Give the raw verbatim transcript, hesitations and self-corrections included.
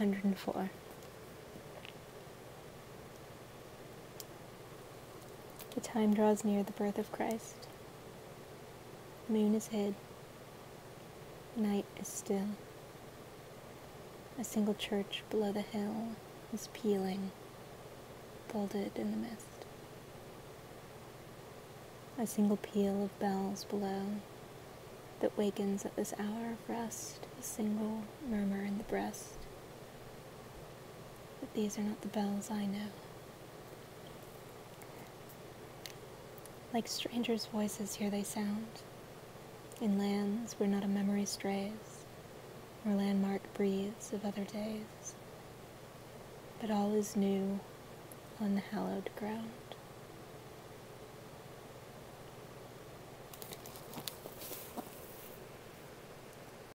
hundred four. The time draws near the birth of Christ. The moon is hid. Night is still. A single church below the hill is pealing, folded in the mist. A single peal of bells below that wakens at this hour of rest, a single murmur in the breast. But these are not the bells I know. Like strangers' voices here they sound, in lands where not a memory strays, or landmark breathes of other days, but all is new on the hallowed ground.